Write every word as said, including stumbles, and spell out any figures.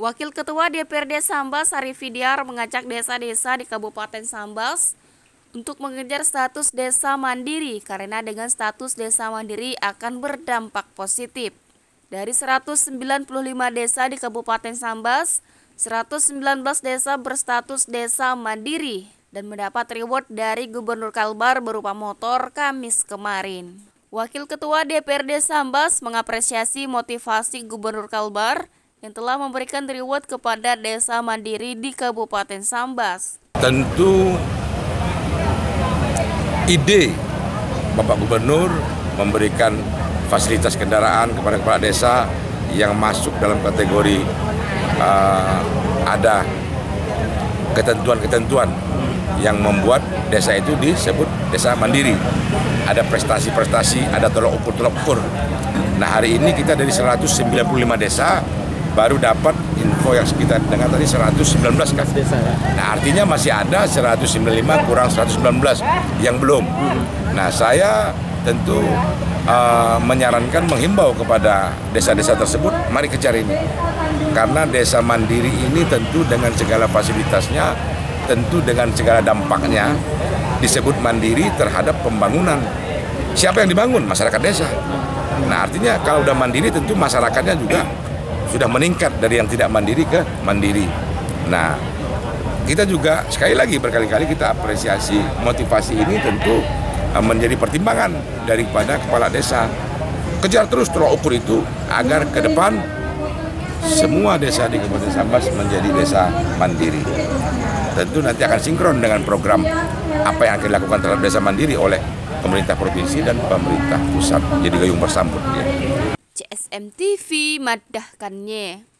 Wakil Ketua D P R D Sambas Arif Fidiar mengajak desa-desa di Kabupaten Sambas untuk mengejar status desa mandiri karena dengan status desa mandiri akan berdampak positif. Dari seratus sembilan puluh lima desa di Kabupaten Sambas, seratus sembilan belas desa berstatus desa mandiri dan mendapat reward dari Gubernur Kalbar berupa motor Kamis kemarin. Wakil Ketua D P R D Sambas mengapresiasi motivasi Gubernur Kalbar yang telah memberikan reward kepada desa mandiri di Kabupaten Sambas. Tentu ide Bapak Gubernur memberikan fasilitas kendaraan kepada kepala desa yang masuk dalam kategori uh, ada ketentuan-ketentuan yang membuat desa itu disebut desa mandiri. Ada prestasi-prestasi, ada tolok ukur-tolok ukur. Nah, hari ini kita dari seratus sembilan puluh lima desa baru dapat info yang kita dengar tadi seratus sembilan belas kan. Nah, artinya masih ada seratus sembilan puluh lima kurang seratus sembilan belas yang belum. Nah, saya tentu uh, menyarankan, menghimbau kepada desa-desa tersebut, mari kejar ini. Karena desa mandiri ini tentu dengan segala fasilitasnya, tentu dengan segala dampaknya disebut mandiri terhadap pembangunan. Siapa yang dibangun? Masyarakat desa. Nah, artinya kalau udah mandiri tentu masyarakatnya juga sudah meningkat dari yang tidak mandiri ke mandiri. Nah, kita juga sekali lagi berkali-kali kita apresiasi motivasi ini tentu menjadi pertimbangan daripada kepala desa. Kejar terus tolak ukur itu agar ke depan semua desa di Kabupaten Sambas menjadi desa mandiri. Tentu nanti akan sinkron dengan program apa yang akan dilakukan terhadap desa mandiri oleh pemerintah provinsi dan pemerintah pusat. Jadi gayung bersambut ya. C S M T V madahkannya.